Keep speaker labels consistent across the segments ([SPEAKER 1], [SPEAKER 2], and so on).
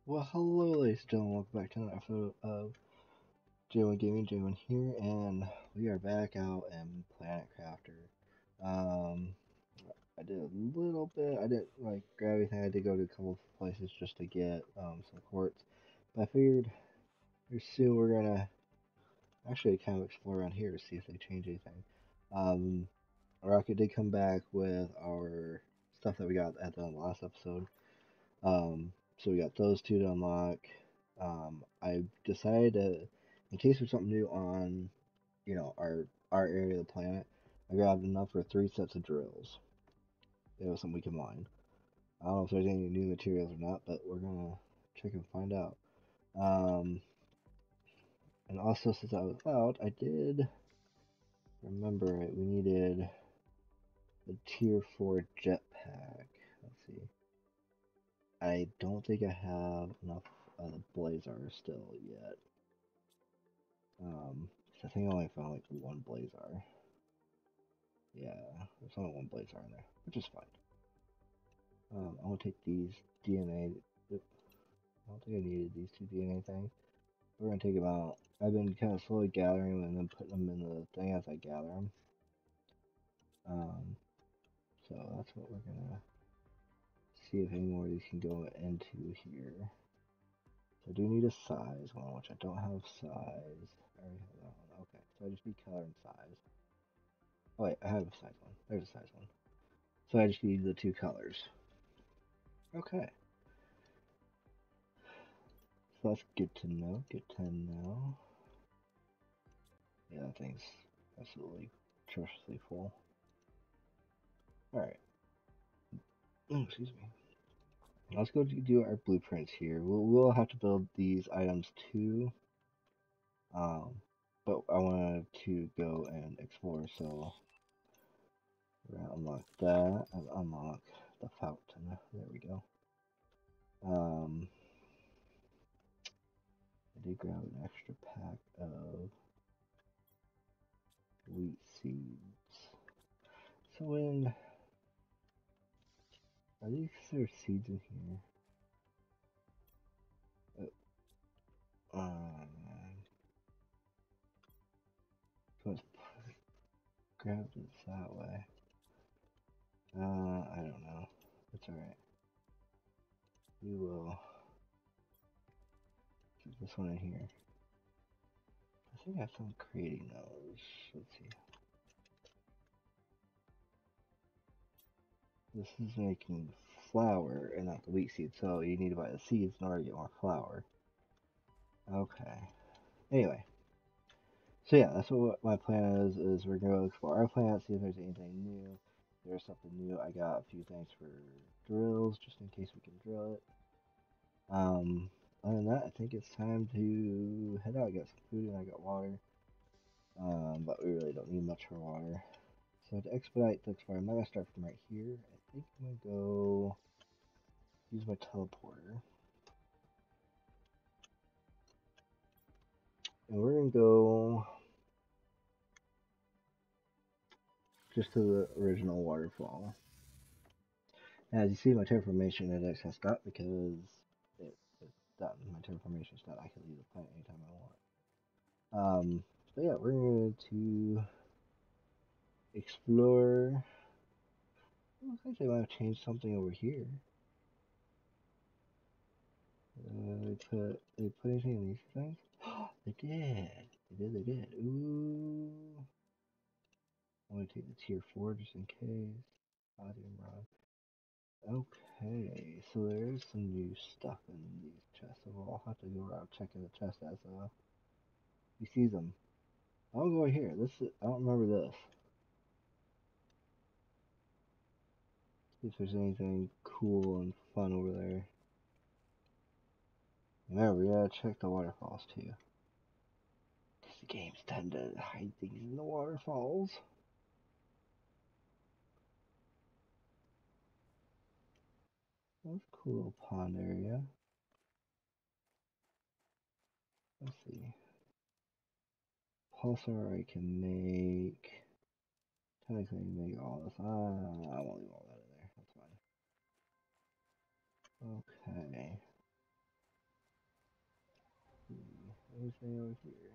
[SPEAKER 1] Well, hello, ladies and gentlemen. Welcome back to another episode of J1 Gaming. J1 here, and we are back out in Planet Crafter. Um, I did a little bit. I didn't like grab everything. I did go to a couple of places just to get some quartz, but I figured here soon we're gonna actually kind of explore around here to see if they change anything. Um, Rocket did come back with our stuff that we got at the last episode. Um, so we got those two to unlock. I decided to, in case there's something new on, our area of the planet, I grabbed enough for 3 sets of drills. It was something we can mine. I don't know if there's any new materials or not, but we're gonna check and find out. Um, and also since I was out, I did remember it. We needed the tier 4 jetpack. Let's see. I don't think I have enough of the Blazar still yet. So I think I only found like one Blazar. Yeah, there's only one Blazar in there, which is fine. I'm gonna take these DNA. I don't think I needed these two DNA things. We're gonna take them out. I've been kind of slowly gathering them and then putting them in the thing as I gather them. Um, so that's what we're gonna see if any more of these can go into here. So I do need a size one, which I don't have size. I already have that one. Okay, so I just need color and size. Oh wait, I have a size one. There's a size one. So I just need the two colors. Okay. So that's good to know. Good to know. Yeah, that thing's absolutely atrociously full. Alright. Excuse me. Let's go do our blueprints here. We'll have to build these items too. Um, but I wanted to go and explore, so we're gonna unlock that and unlock the fountain. There we go. I did grab an extra pack of wheat seeds. So when are these considered seeds in here? Um, so let's grab this that way. I don't know. It's alright. We will keep this one in here. I think I have some creating those. Let's see. This is making flour and not the wheat seed, so you need to buy the seeds in order to get more flour. Okay. Anyway. So yeah, that's what my plan is we're gonna go explore our planet, see if there's anything new. If there's something new, I got a few things for drills, just in case we can drill it. Other than that, I think it's time to head out. I got some food and I got water. But we really don't need much for water. So to expedite the explore, I'm not gonna start from right here. I think I'm gonna go use my teleporter. And we're gonna go just to the original waterfall. As you see, my terraformation index has stopped because it's done. My terraformation is done. I can leave the planet anytime I want. But yeah, we're going to explore. Looks like they might have changed something over here. They put anything in these things? They did. They did. Ooh. I'm gonna take the tier 4 just in case. Odium rod. Okay, so there's some new stuff in these chests. So I'll have to go around checking the chest as he sees them. I'll go right here. I don't remember this. See if there's anything cool and fun over there. Remember, we gotta check the waterfalls too. Because the games tend to hide things in the waterfalls. That's a cool little pond area. Let's see. Pulsar I can make. Technically, I can make all this. I won't leave all that in there. That's fine. Okay. anything over here?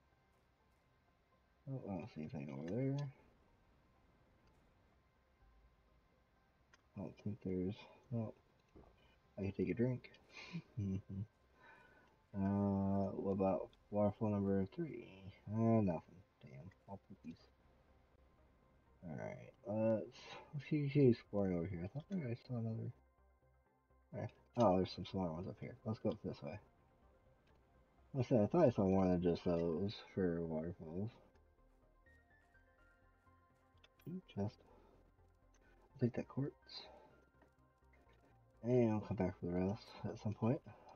[SPEAKER 1] Oh, I don't see anything over there. I don't think there's. Oh, I can take a drink. What about waterfall number 3? Nothing. Damn, all poopies. Alright, let's keep exploring over here. I thought I saw another. Alright. Oh, there's some smaller ones up here. Let's go this way. I said I thought I saw more than just those for waterfalls. Ooh, chest. I'll take that quartz. And I'll come back for the rest at some point.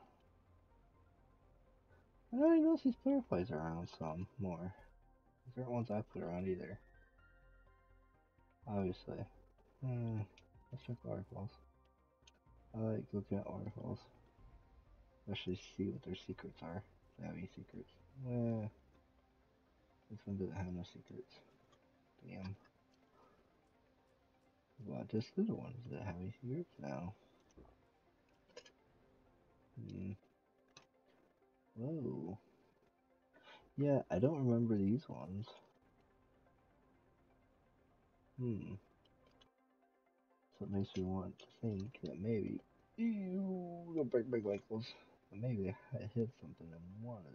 [SPEAKER 1] I don't even notice these butterflies around some more. These aren't ones I put around either. Obviously. Let's check waterfalls. I like looking at waterfalls. Especially see what their secrets are. If they have any secrets. This one doesn't have no secrets. Damn. What, this little one? Does it have any secrets? No. Whoa. Yeah, I don't remember these ones. So it makes me want to think that maybe. Ew, don't break my ankles. But maybe I hit something in one of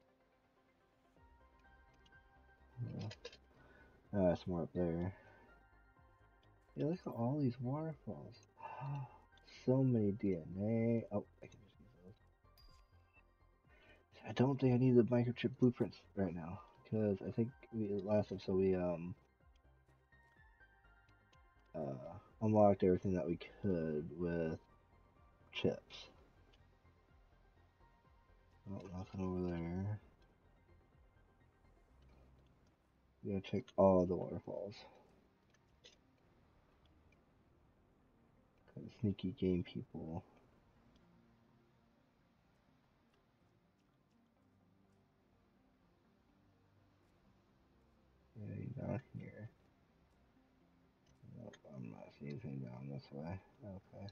[SPEAKER 1] these. Yeah. Oh, that's more up there. Yeah, look at all these waterfalls. So many DNA. Oh, I can just use those. I don't think I need the microchip blueprints right now. Because I think last episode we unlocked everything that we could with chips. Oh, nothing over there. We gotta check all the waterfalls. Sneaky game people. Yeah, down here. Nope, I'm not seeing anything down this way. Okay.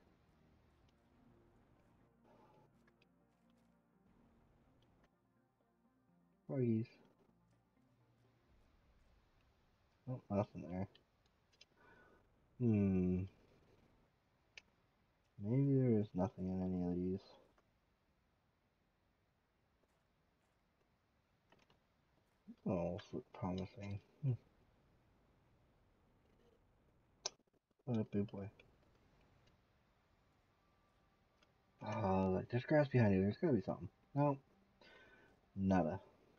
[SPEAKER 1] Froggies. Oh, nothing there. Maybe there is nothing in any of these. Oh, look promising. What a big boy. Oh, like, there's grass behind you. There's gotta be something. No. Nada.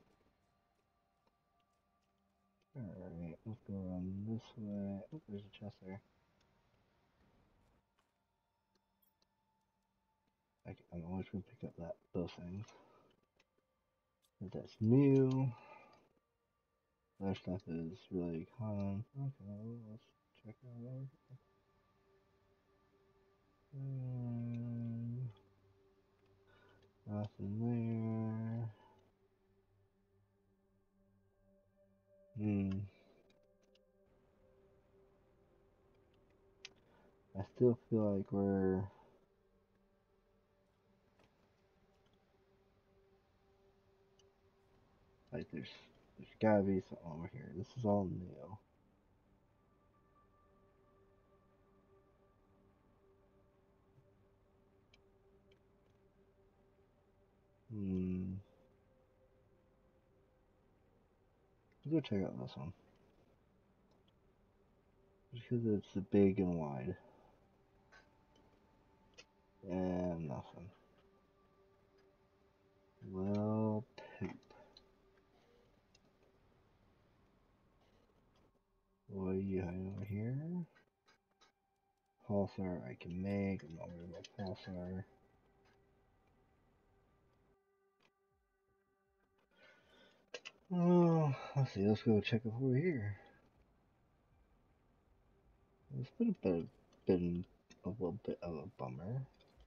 [SPEAKER 1] Alright, let's go around this way. Oh, there's a chest there. I'm always gonna pick up those things. If that's new. Other stuff is really common. Okay, let's check out over here. Nothing there. I still feel like we're like there's gotta be something over here. This is all new. Let's go check out this one. Just because it's big and wide. And nothing. Well, poop. What do you have over here? Pulsar I can make. I'm not worried about pulsar. Oh, let's see. Let's go check over here. It's been a little bit of a bummer.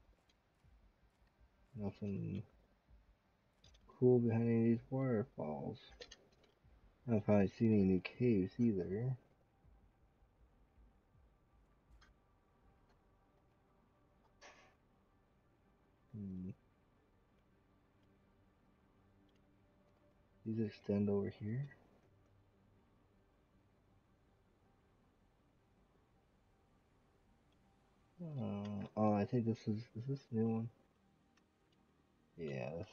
[SPEAKER 1] Nothing cool behind any of these waterfalls. I haven't probably seen any new caves either. these extend over here. Oh, I think is this the new one? Yeah, that's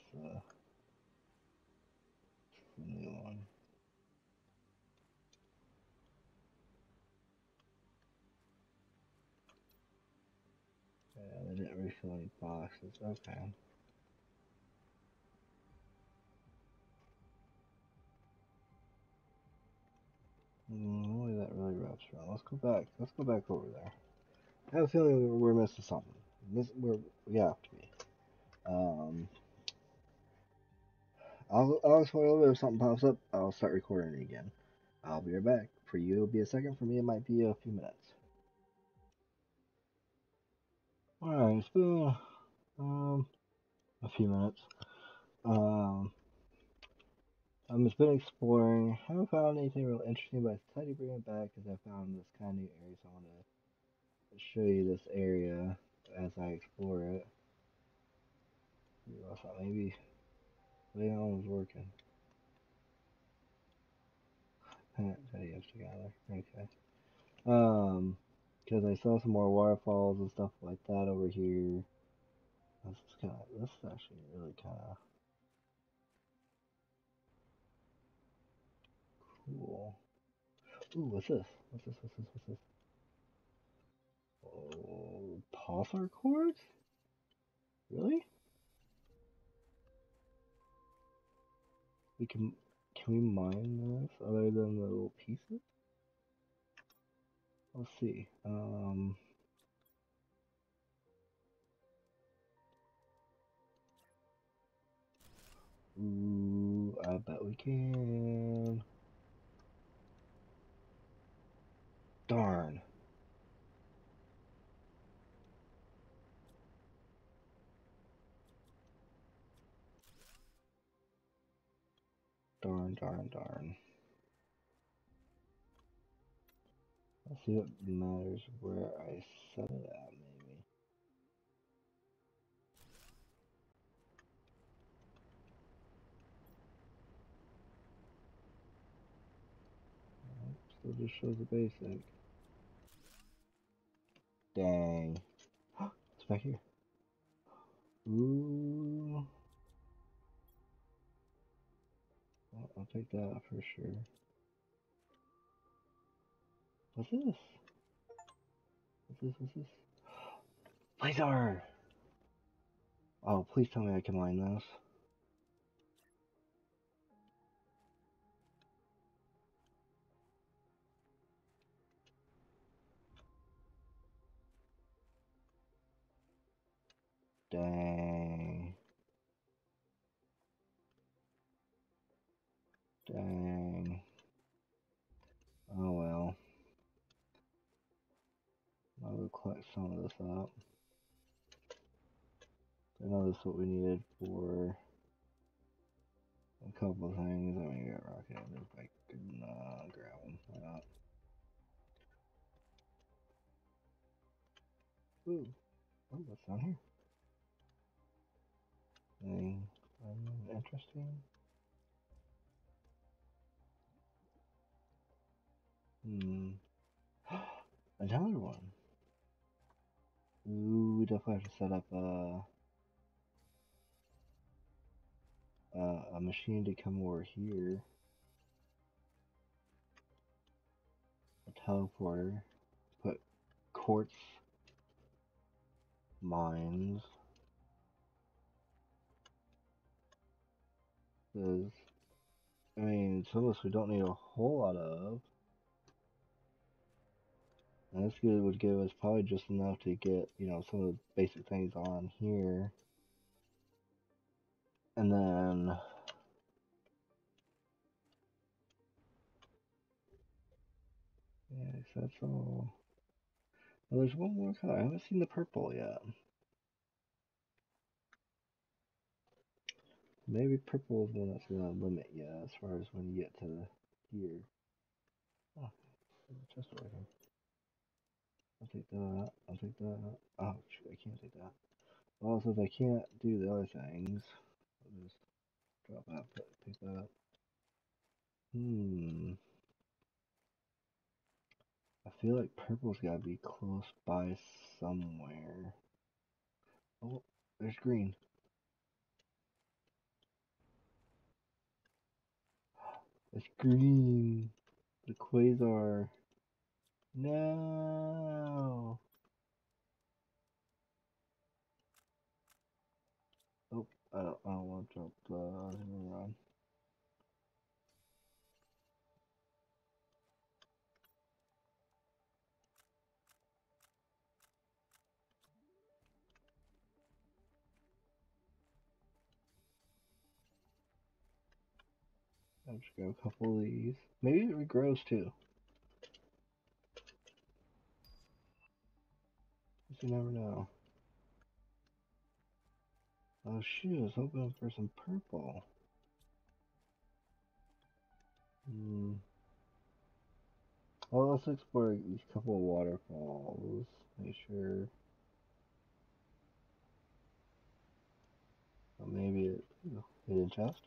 [SPEAKER 1] the new one. Yeah, they didn't refill any boxes. Okay. Only that really wraps around. Let's go back. Let's go back over there. I have a feeling we're missing something. We have to be. Um, I'll explain if something pops up. I'll start recording it again. I'll be right back. For you, it'll be a second. For me, it might be a few minutes. All right, it's been a few minutes. Um, I've just been exploring. Haven't found anything real interesting, but I decided to bring it back because I found this kind of new area. So I want to show you this area as I explore it. I thought maybe Leon was working. Videos together. Okay. Because I saw some more waterfalls and stuff like that over here. This is actually really kind of cool. Ooh, what's this? What's this? Oh, pulsar cords? Really? We can we mine this other than the little pieces? Let's see. Ooh, I bet we can. Darn. Darn. Let's see what matters where I set it at, maybe. Still just shows the basic. Dang. It's back here. Ooh. Well, I'll take that for sure. What's this? What's this? Blazar! Oh, please tell me I can mine this. Dang. Dang. Oh well. I'll collect some of this up. I know this is what we needed for a couple of things. I'm gonna get rocket if I can grab them. Why not? Ooh. Oh, what's down here? Anything interesting? Hmm. Another one. Ooh, we definitely have to set up a machine to come over here. A teleporter. Put quartz mines. Because, I mean, some of this we don't need a whole lot of. And this would give us probably just enough to get, some of the basic things on here. And then, yeah, so that's all. Well, there's one more color. I haven't seen the purple yet. Maybe purple is the one that's gonna limit you as far as when you get to here. Oh, just right here. I'll take that. I'll take that. Oh, shoot, I can't take that. Well, since I can't do the other things, I'll just drop that, pick that up. I feel like purple's gotta be close by somewhere. Oh, there's green. It's green. The quasar. No. Oh, I don't want to jump. Run. I'll just grab a couple of these. Maybe it regrows too. You never know. Oh shoot, I was hoping for some purple. Well, let's explore these couple of waterfalls. Make sure. Well, maybe it. Hidden chest.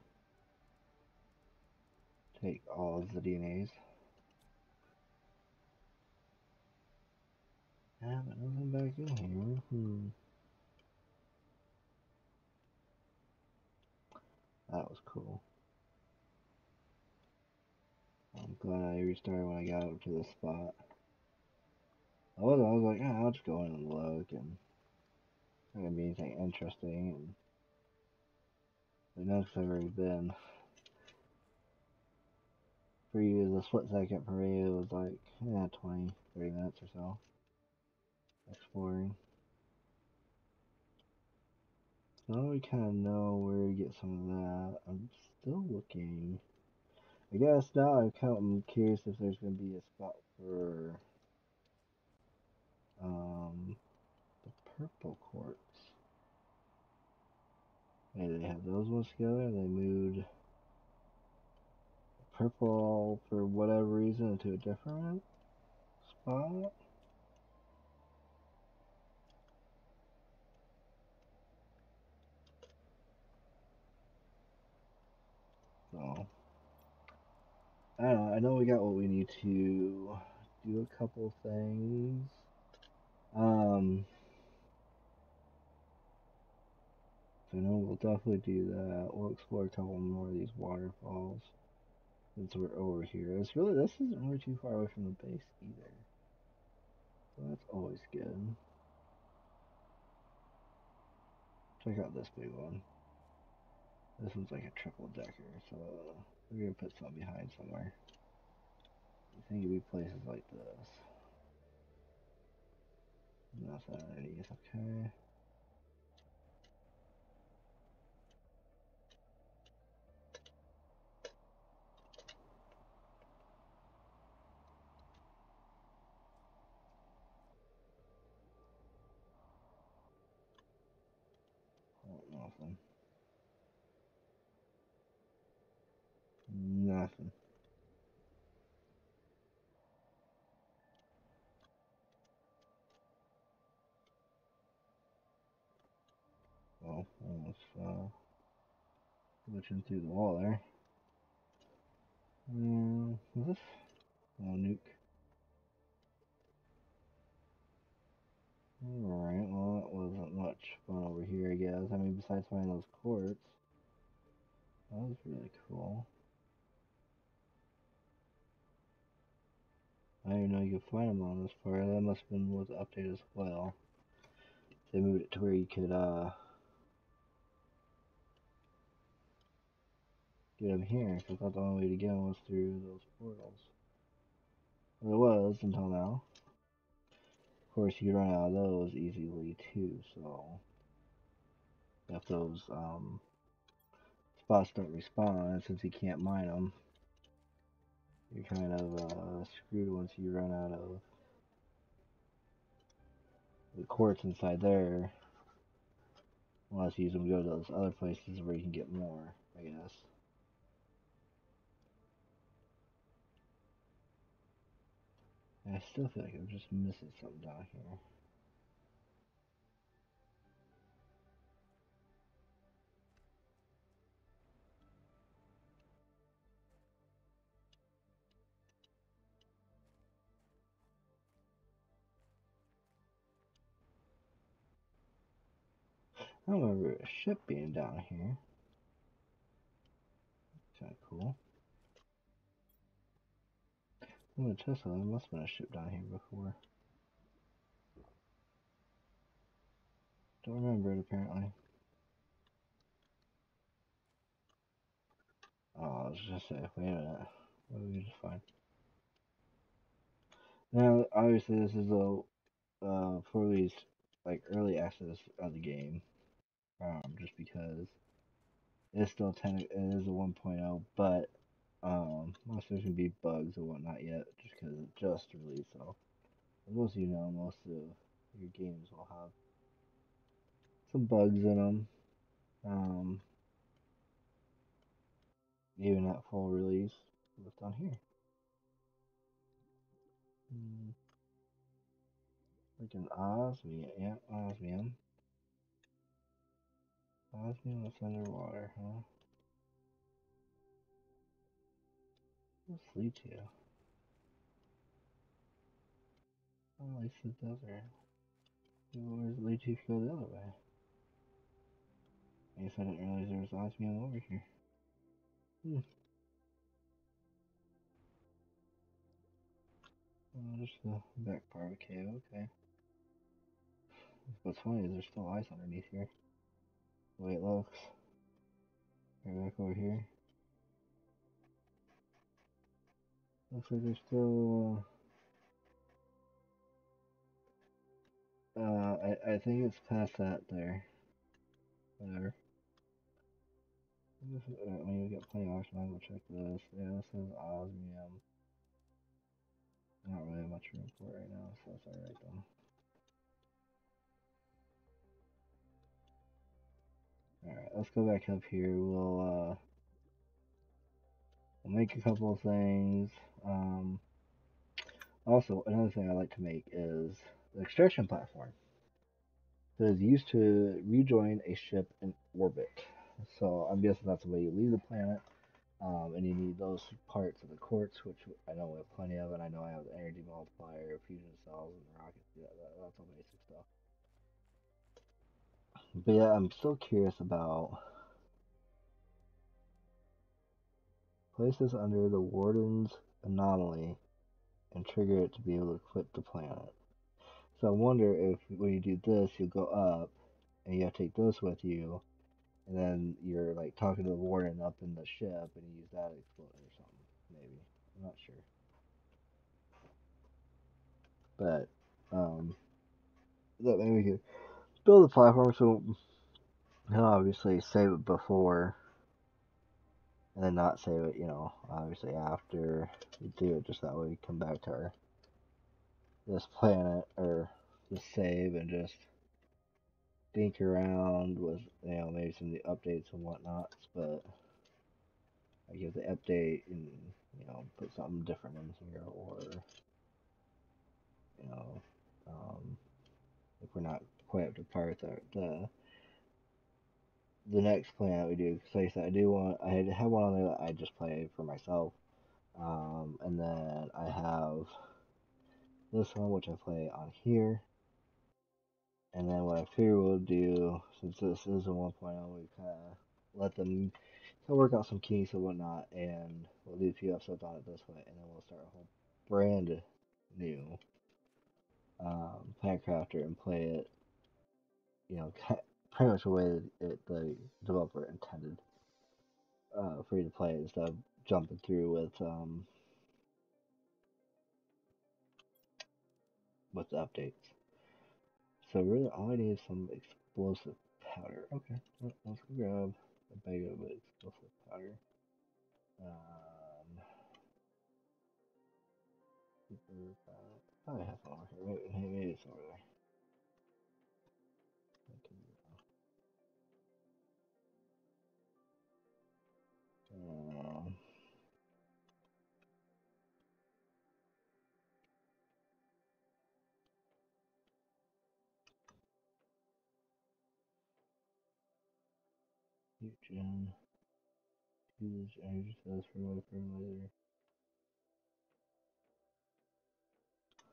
[SPEAKER 1] Take all of the DNAs. Yeah, but nothing back in here. That was cool. I'm glad I restarted when I got up to this spot. I was like, yeah, I'll just go in and look, and not gonna be anything interesting. And the next I've already been. For you, the split second for me, it was like, 20, 30 minutes or so. Exploring. Now we kind of know where to get some of that. I'm still looking. I guess now I'm curious if there's going to be a spot for the purple quartz. Maybe they have those ones together. They moved purple for whatever reason into a different spot. So I don't know. I know we got what we need to do a couple things. So I know we'll definitely do that. We'll explore a couple more of these waterfalls since we're over here. This isn't really too far away from the base either. So that's always good. Check out this big one. This one's like a triple decker, so we're gonna put something behind somewhere. I think it'd be places like this. Nothing underneath, okay. Oh, nothing. Nothing. Well, almost glitching through the wall there. Is this? Oh, nuke. Alright, well, that wasn't much fun over here, I guess. I mean, besides finding those quartz, that was really cool. I didn't know you could find them on this part. That must have been with the update as well. They moved it to where you could, get them here, because I thought the only way to get them was through those portals. Well, it was until now. Of course, you can run out of those easily too, so if those, spots don't respawn, since you can't mine them, you're kind of, screwed once you run out of the quartz inside there. Unless you use them to go to those other places where you can get more, I guess. And I still feel like I'm just missing something down here. I don't remember a ship being down here. Kinda cool. I'm gonna test that. There must have been a ship down here before. Don't remember it apparently. Oh, I was just say, wait a minute. What did we just find? Now, obviously, this is a for these like early access of the game. Just because it's still it is a 1.0, but most there's gonna be bugs and whatnot yet, just because it just released. So, as most of you know, most of your games will have some bugs in them. Even at full release. What's down here? Like an osmium, yeah, osmium. Osmium that's underwater, huh? What's lead to? Oh, at least it does there. Where's it lead to if you go the other way? I guess I didn't realize there was osmium over here. Oh, just the back part of the cave, okay. What's funny is there's still ice underneath here. The way it looks. Right back over here. Looks like there's still I think it's past that there. Whatever. I mean, we got plenty of options. I'll go check this. Yeah, this is osmium. Not really much room for it right now, so that's alright though. Alright, let's go back up here. We'll make a couple of things. Also, another thing I like to make is the extraction platform that is used to rejoin a ship in orbit. So I'm guessing that's the way you leave the planet. And you need those parts of the quartz, which I know we have plenty of, and I know I have the energy multiplier, fusion cells, and rockets. Yeah, that's all basic stuff. But yeah, I'm still curious about places under the Warden's anomaly and trigger it to be able to quit the planet. So I wonder if when you do this, you'll go up and you have to take this with you, and then you're like talking to the Warden up in the ship, and you use that exploder or something. Maybe, I'm not sure. But that maybe we could build a platform so he'll obviously save it before and then not save it, obviously after we do it, just that way we come back to this planet or this save and just dink around with, maybe some of the updates and whatnots, but I give the update and, put something different in here, or, if we're not quite up to par with the next plan that we do, because like I said, I have one on there that I just play for myself, and then I have this one which I play on here, and then what I figure we'll do, since this is a 1.0, we kind of let them work out some kinks and whatnot, and we'll do a few episodes on it this way, and then we'll start a whole brand new Planecrafter and play it, pretty much the way that the developer intended. Free to play instead of jumping through with the updates. So really, all I need is some explosive powder. Okay, let's go grab a bag of explosive powder. Super powder. I have some over here. Maybe it's over there. Um, Fusion. Use energy cells for my fertilizer.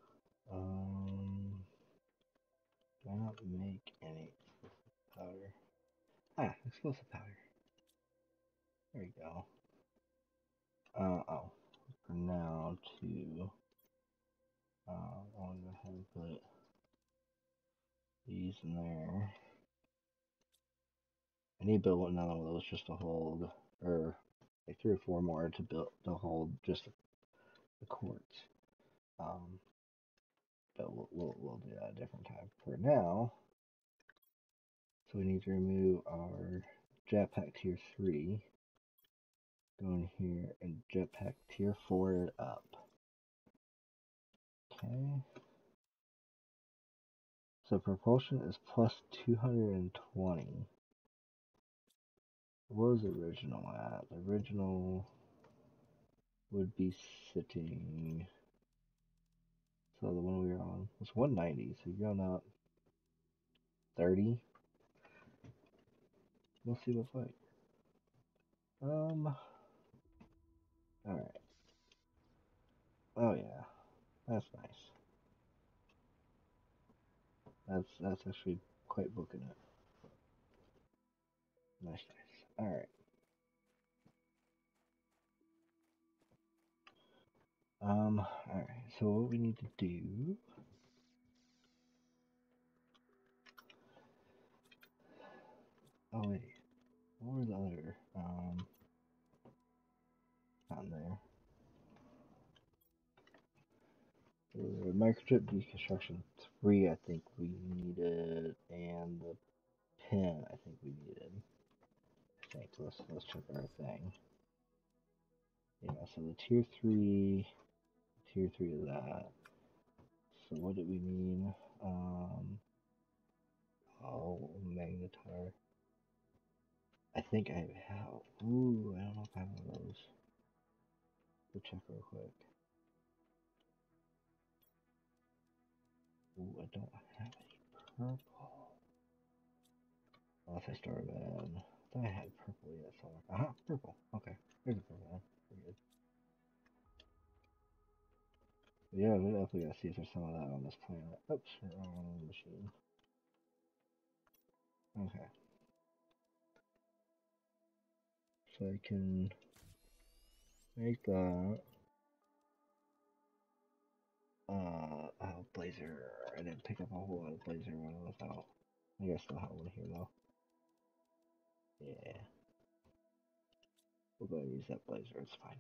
[SPEAKER 1] Do I not make any powder? Explosive powder. There you go. Oh. For now, I'll go ahead and put these in there. I need to build another one of those just to hold, or like 3 or 4 more to hold just the quartz. But we'll do that a different time. For now, so we need to remove our jetpack tier 3. Go in here and jetpack tier 4 it up. Okay. So propulsion is plus 220. What was the original at? The original would be sitting. So the one we were on was 190. So you're going up 30. We'll see what's like. Alright. Oh yeah. That's nice. That's actually quite booking it. Nice. Alright. Alright. So what we need to do. Oh wait. What were the other on there? Microchip deconstruction 3 I think we needed, and the pin I think we needed. I think let's check our thing. Yeah, so the tier 3 of that. So what did we need? Oh, magnetar. I think I have. Ooh, I don't know if I have one of those. We'll check real quick. Ooh, I don't have any purple. Unless I started in. I thought I had purple yet somewhere. Aha, purple. Okay, there's a purple one. Pretty good. But yeah, we definitely gotta see if there's some of that on this planet. Oops, wrong machine. Okay. So I can make that. Blazer. I didn't pick up a whole lot of blazer when I was out. I guess I still have one here though. Yeah. We'll go and use that blazer, it's fine.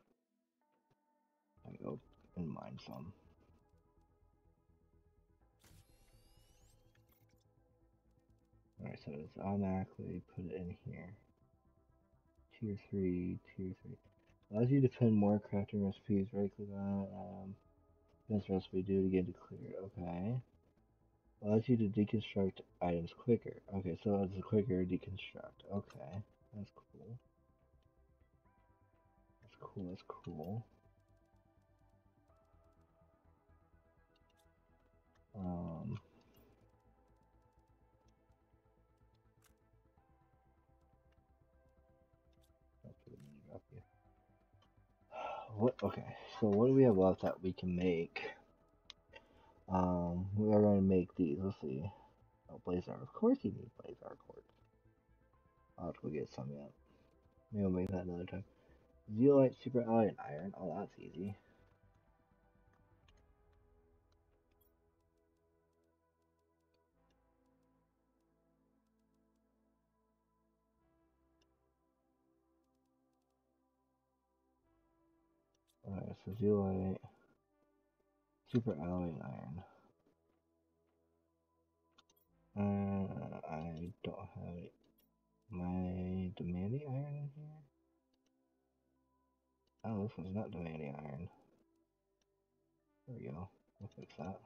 [SPEAKER 1] I go and mine some. Alright, so it's automatically put it in here. Tier 3, Tier 3. Allows you to pin more crafting recipes, right click on it. This recipe do it again to clear it, okay. Allows you to deconstruct items quicker. Okay, so it's a quicker deconstruct. Okay, that's cool. That's cool. What? Okay, so what do we have left that we can make? We are going to make these. Let's see. Oh, Blazar. Of course you need Blazar quartz. I'll have to go get some yet. Maybe we'll make that another time. Zeolite, Super Alloy, and Iron. Oh, that's easy. Alright, so Zeolite, Super Alloy, and Iron. I don't have it. My demanding iron in here? Oh, this one's not demanding iron. There we go. We'll fix that.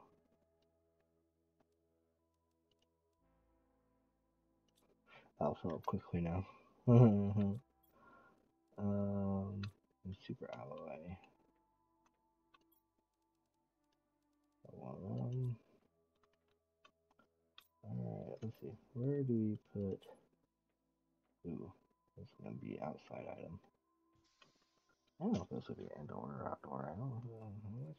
[SPEAKER 1] I'll fill up quickly now. Super alloy. Alright, let's see. Where do we put? Ooh, this is gonna be outside item. I don't know if this would be indoor or outdoor. I don't know.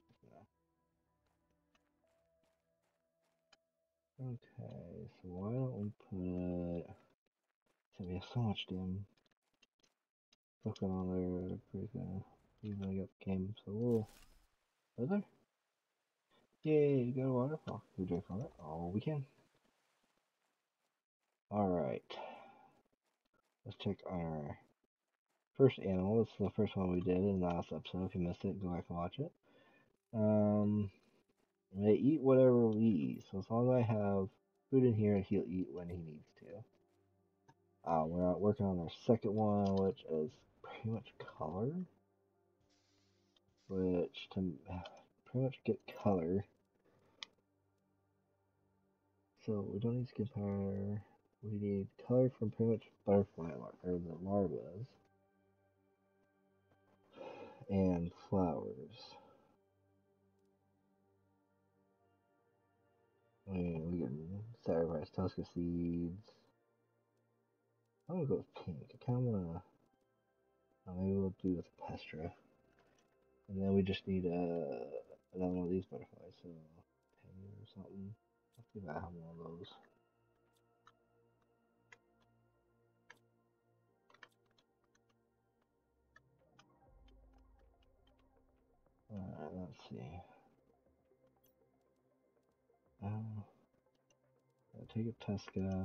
[SPEAKER 1] Okay, so why don't we put we have so much damn stuff going on there. Pretty gonna easily get the game. So we'll. Is there? Yay! We got a waterfall. Can we drink from it? Oh, we can. All right. Let's check our first animal. This is the first one we did in the last episode. If you missed it, go back and watch it. They eat whatever we eat. So as long as I have food in here, he'll eat when he needs to. We're working on our second one, which is pretty much color. Which to pretty much get color. So we don't need skin powder. We need color from pretty much butterfly or the larvas and flowers. And we can sacrifice Tusker seeds. I'm gonna go with pink. I kind of wanna. Maybe we'll do with Pestra. And then we just need another one of these butterflies. So 10 or something. I think I have one of those. Alright, let's see. Take a Tuska.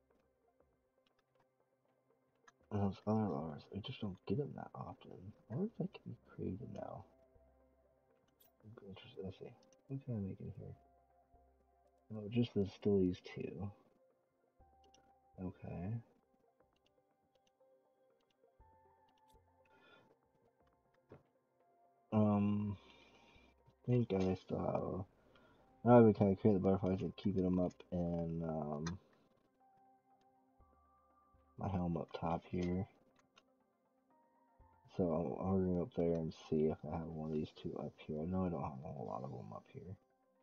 [SPEAKER 1] And those other lures, I just don't get them that often. I wonder if they can be created now. Interesting. Let's see. What can I make in here? Oh, just still these two. Okay. I think I still have. Now we kind of create the butterflies and keeping them up in my helm up top here. So I'm gonna go up there and see if I have one of these two up here. I know I don't have a whole lot of them up here.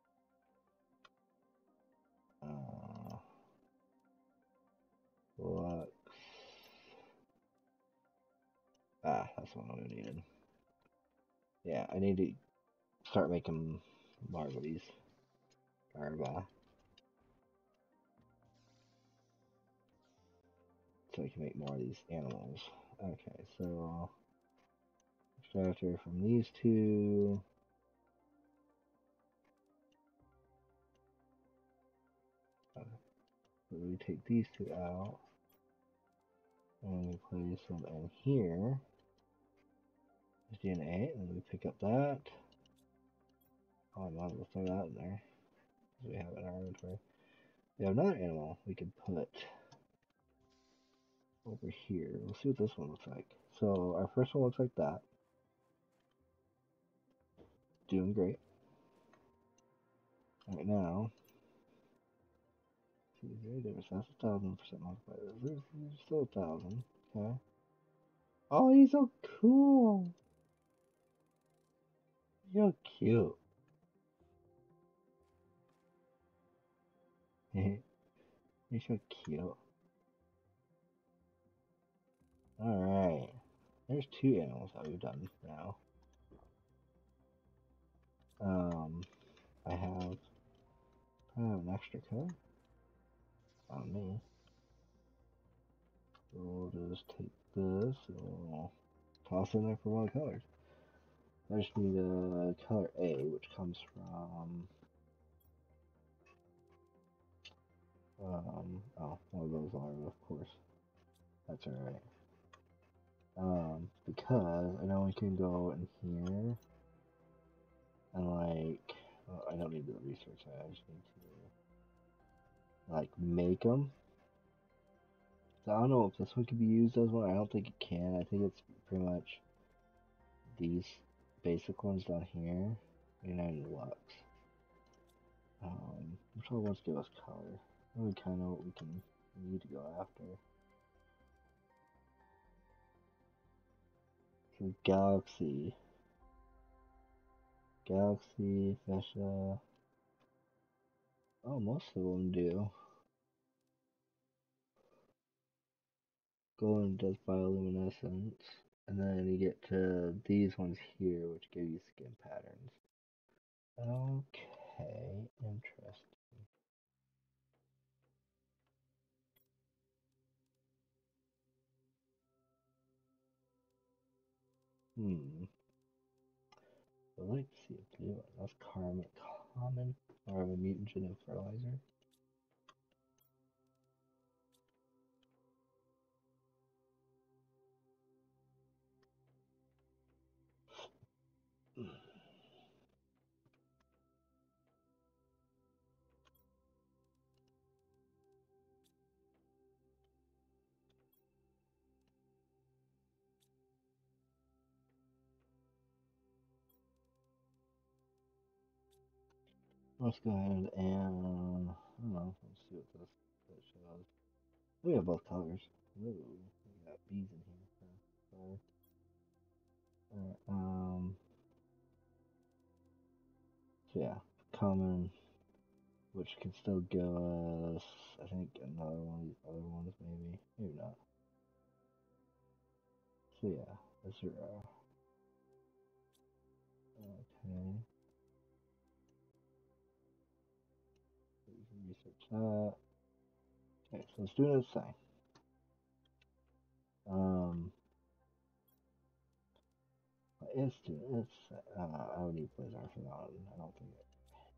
[SPEAKER 1] Lux. That's the one we needed. Yeah, I need to start making larvae. Larva. So I can make more of these animals. Okay, so extractor from these two. Okay. So we take these two out. And we place them in here. There's DNA, and we pick up that. Oh, I might as well throw that in there. We have it in our inventory. We have another animal we can put over here. We'll see what this one looks like. So our first one looks like that. Doing great. Right now, see, very different. That's 1,000% multiplier. There's still 1,000. Okay. Oh, he's so cool. You're so cute. You're so cute. Alright. There's two animals that we've done now. I have an extra color on me. So we'll just take this and we'll toss in there for one of the colors. I just need a color A, which comes from one of those are, of course. That's alright. Because I know we can go in here and like, well, I don't need to research that. I just need to like make them. So I don't know if this one could be used as one. I don't think it can. I think it's pretty much these basic ones down here. 89 Lux. Which one wants to give us color? We kind of know what we can need to go after. So Galaxy. Galaxy, Fascia. Oh, most of them do. Golden does bioluminescence. And then you get to these ones here, which give you skin patterns. Okay, interesting. I'd like to see a blue one. That's common or a mutant genetic fertilizer. Let's go ahead and, I don't know, let's see what this shows. We have both colors. Ooh, we got bees in here. Alright, so yeah, common, which can still give us, I think, another one of these other ones, maybe not. So yeah, that's your, okay. So you can research that. Okay, so it's doing its thing. It's doing its, I would need Blizzard for that one. I don't think it,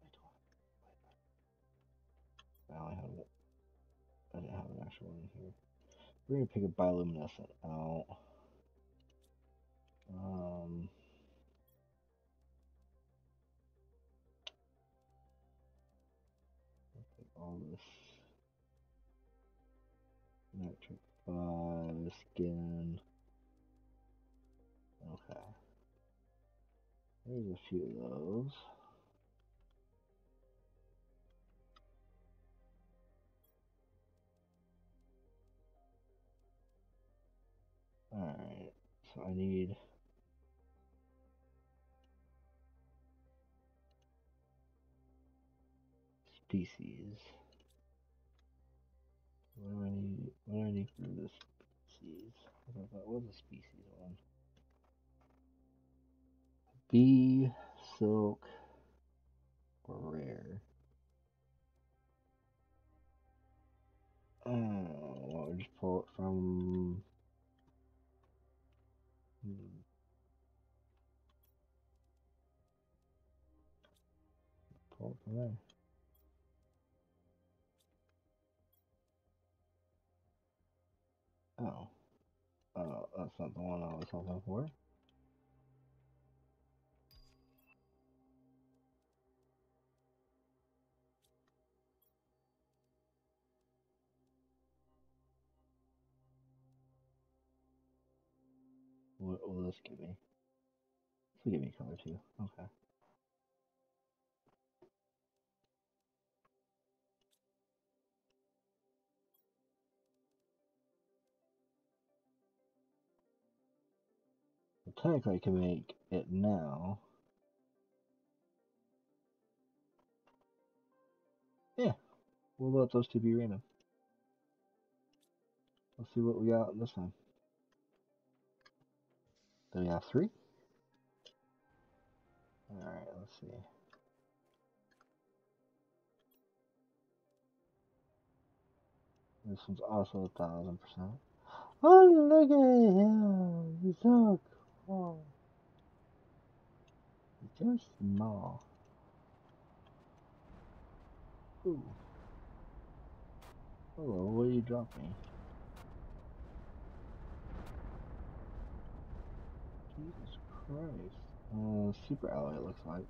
[SPEAKER 1] I only had one. I didn't have an actual one in here. We're gonna pick a bioluminescent out. All this electric 5 skin. Okay. There's a few of those. Alright, so I need species. What do I need for this species? I thought that was a species one. Bee, silk, or rare. Well, we just pull it from. Pull it from there. Oh. Oh, that's not the one I was hoping for. What will this give me? This will give me color too. Okay. So technically I can make it now. Yeah. We'll let those two be random. Let's see what we got this time. Do we have 3? Alright, let's see. This one's also 1000%. Oh, look at him! He's so cool. He's just small. Ooh. Hello, what did you drop me? Jesus Christ. Super alloy, it looks like.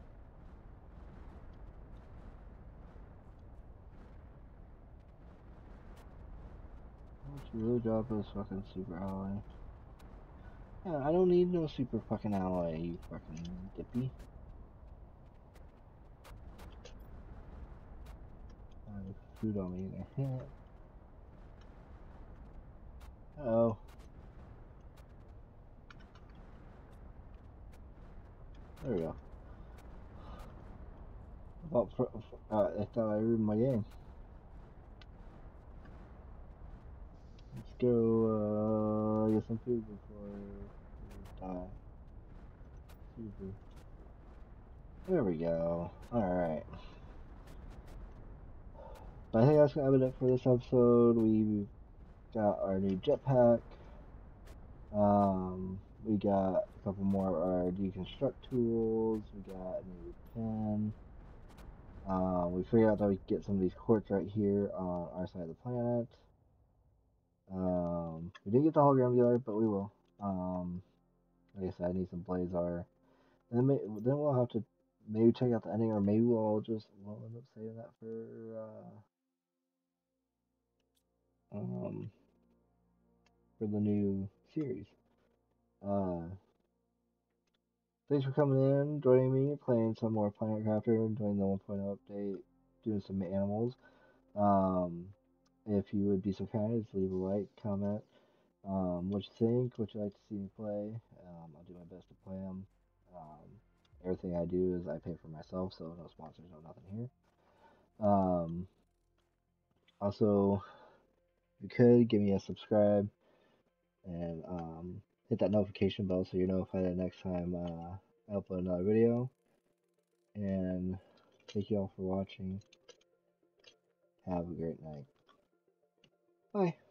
[SPEAKER 1] Why don't you really drop this fucking super alloy? Yeah, I don't need no super fucking alloy, you fucking dippy. I have food on me either. Uh-oh. There we go. I thought I ruined my game. Let's go, get some food before I die. Easy. There we go. Alright. But I think that's gonna be it for this episode. We got our new jetpack. We got a couple more of our deconstruct tools. We got a new pen. We figured out that we could get some of these quartz right here on our side of the planet. We didn't get the hologram dealer, but we will. Like I said, I need some Blazar. And then we'll have to maybe check out the ending, or maybe we'll end up saving that for the new series. Thanks for coming in, joining me, playing some more Planet Crafter, doing the 1.0 update, doing some animals. If you would be so kind as leave a like, comment, what you think, what you like to see me play. I'll do my best to play them. Everything I do is I pay for myself, so no sponsors, no nothing here. Also, if you could give me a subscribe and hit that notification bell so you're notified the next time I upload another video. And thank you all for watching. Have a great night. Bye.